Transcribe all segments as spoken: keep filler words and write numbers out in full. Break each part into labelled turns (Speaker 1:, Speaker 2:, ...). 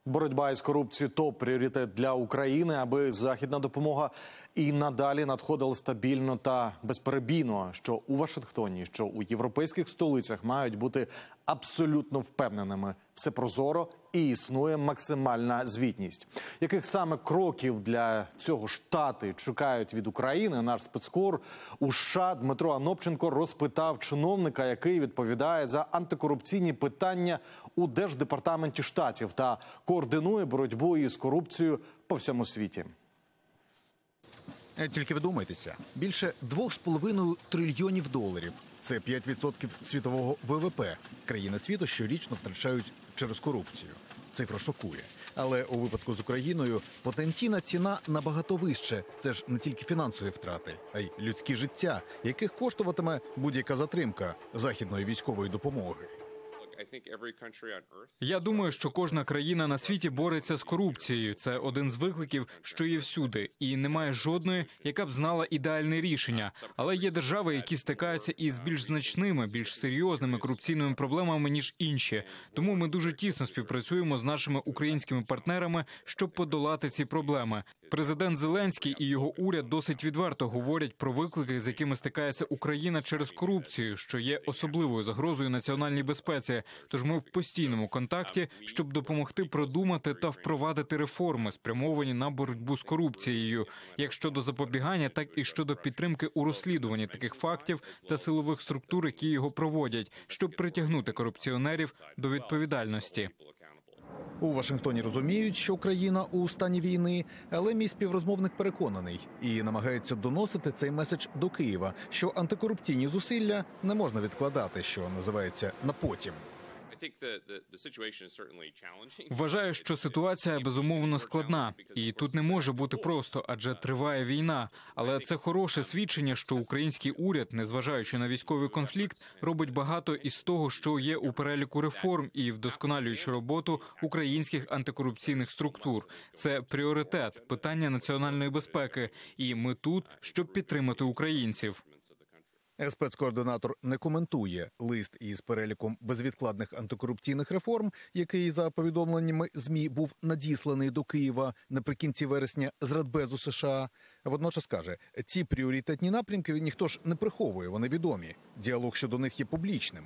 Speaker 1: Боротьба із корупцією – топ-пріоритет для України, аби західна допомога і надалі надходила стабільно та безперебійно, що у Вашингтоні, що у європейських столицях мають бути абсолютно впевненими. Все прозоро і існує максимальна звітність. Яких саме кроків для цього Штати чекають від України, наш спецкор у США Дмитро Анопченко розпитав чиновника, який відповідає за антикорупційні питання у Держдепартаменті Штатів та координує боротьбу із корупцією по всьому світі.
Speaker 2: Тільки вдумайтеся, більше двох з половиною трильйонів доларів. Це п'ять відсотків світового ВВП. Країни світу щорічно втрачають через корупцію. Цифра шокує. Але у випадку з Україною потенційна ціна набагато вище. Це ж не тільки фінансові втрати, а й людські життя, яких коштуватиме будь-яка затримка західної військової допомоги.
Speaker 3: Я думаю, що кожна країна на світі бореться з корупцією. Це один з викликів, що є всюди. І немає жодної, яка б знала ідеальне рішення. Але є держави, які стикаються із більш значними, більш серйозними корупційними проблемами, ніж інші. Тому ми дуже тісно співпрацюємо з нашими українськими партнерами, щоб подолати ці проблеми. Президент Зеленський і його уряд досить відверто говорять про виклики, з якими стикається Україна через корупцію, що є особливою загрозою національній безпеці. Тож ми в постійному контакті, щоб допомогти продумати та впровадити реформи, спрямовані на боротьбу з корупцією, як щодо запобігання, так і щодо підтримки у розслідуванні таких фактів та силових структур, які його проводять, щоб притягнути корупціонерів до відповідальності.
Speaker 2: У Вашингтоні розуміють, що Україна у стані війни, але мій співрозмовник переконаний і намагається доносити цей меседж до Києва, що антикорупційні зусилля не можна відкладати, що називається, на потім.
Speaker 3: Вважаю, що ситуація безумовно складна. І тут не може бути просто, адже триває війна. Але це хороше свідчення, що український уряд, незважаючи на військовий конфлікт, робить багато із того, що є у переліку реформ і вдосконалюючи роботу українських антикорупційних структур. Це пріоритет, питання національної безпеки. І ми тут, щоб підтримати українців.
Speaker 2: Спецкоординатор не коментує лист із переліком безвідкладних антикорупційних реформ, який, за повідомленнями ЗМІ, був надісланий до Києва наприкінці вересня з Радбезу США. Водночас каже, ці пріоритетні напрямки ніхто ж не приховує, вони відомі. Діалог щодо них є публічним.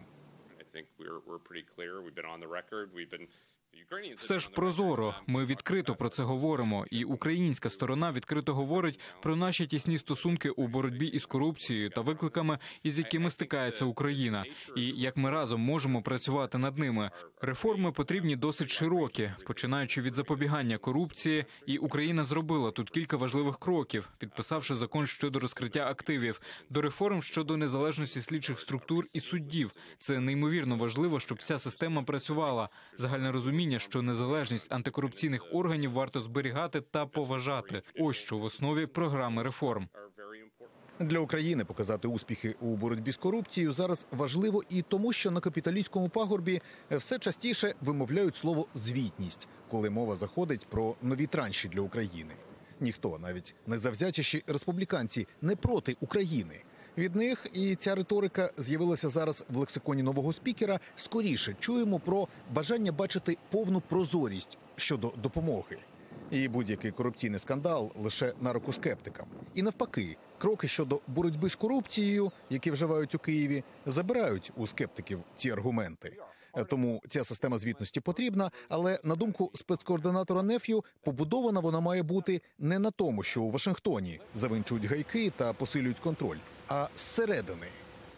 Speaker 3: Все ж прозоро. Ми відкрито про це говоримо. І українська сторона відкрито говорить про наші тісні стосунки у боротьбі із корупцією та викликами, із якими стикається Україна. І як ми разом можемо працювати над ними. Реформи потрібні досить широкі, починаючи від запобігання корупції. І Україна зробила тут кілька важливих кроків, підписавши закон щодо розкриття активів, до реформ щодо незалежності слідчих структур і суддів. Це неймовірно важливо, щоб вся система працювала. Загальне розуміння, що незалежність антикорупційних органів варто зберігати та поважати. Ось що в основі програми реформ.
Speaker 2: Для України показати успіхи у боротьбі з корупцією зараз важливо і тому, що на капіталістському пагорбі все частіше вимовляють слово «звітність», коли мова заходить про нові транші для України. Ніхто, навіть найзавзятіші республіканці, не проти України. Від них і ця риторика з'явилася зараз в лексиконі нового спікера. Скоріше чуємо про бажання бачити повну прозорість щодо допомоги. І будь-який корупційний скандал лише на руку скептикам. І навпаки, кроки щодо боротьби з корупцією, які вживають у Києві, забирають у скептиків ці аргументи. Тому ця система звітності потрібна, але, на думку спецкоординатора Неф'ю, побудована вона має бути не на тому, що у Вашингтоні завинчують гайки та посилюють контроль, а зсередини.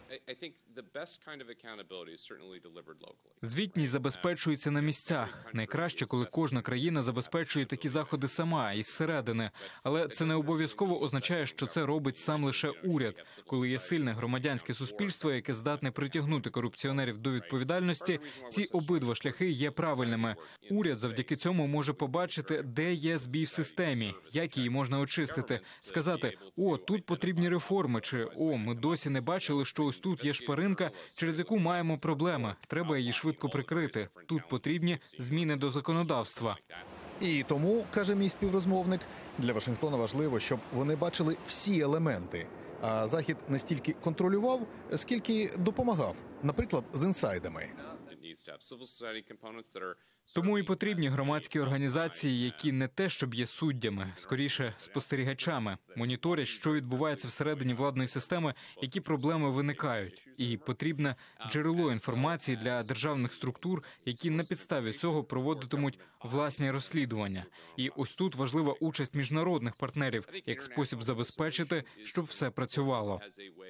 Speaker 3: Звітність забезпечується на місцях. Найкраще, коли кожна країна забезпечує такі заходи сама, із середини. Але це не обов'язково означає, що це робить сам лише уряд. Коли є сильне громадянське суспільство, яке здатне притягнути корупціонерів до відповідальності, ці обидва шляхи є правильними. Уряд завдяки цьому може побачити, де є збій в системі, як її можна очистити. Сказати, о, тут потрібні реформи, чи о, ми досі не бачили, що ось тут є шпаринка, через яку маємо проблеми. Треба її швидко прикрити. Тут потрібні зміни до законодавства.
Speaker 2: І тому, каже мій співрозмовник, для Вашингтона важливо, щоб вони бачили всі елементи. А Захід не стільки контролював, скільки допомагав, наприклад, з інсайдами.
Speaker 3: Тому і потрібні громадські організації, які не те, щоб є суддями, скоріше спостерігачами, моніторять, що відбувається всередині владної системи, які проблеми виникають. І потрібне джерело інформації для державних структур, які на підставі цього проводитимуть власні розслідування. І ось тут важлива участь міжнародних партнерів, як спосіб забезпечити, щоб все працювало.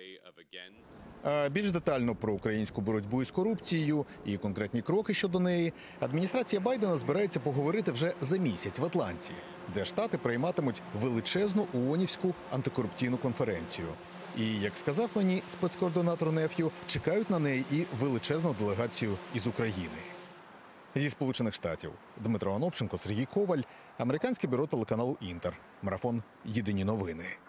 Speaker 2: А більш детально про українську боротьбу із корупцією і конкретні кроки щодо неї адміністрація Байдена збирається поговорити вже за місяць в Атланті, де штати прийматимуть величезну ООНівську антикорупційну конференцію. І, як сказав мені спецкоординатор Неф'ю, чекають на неї і величезну делегацію із України. Зі Сполучених Штатів Дмитро Анопченко, Сергій Коваль, американське бюро телеканалу «Інтер». Марафон «Єдині новини».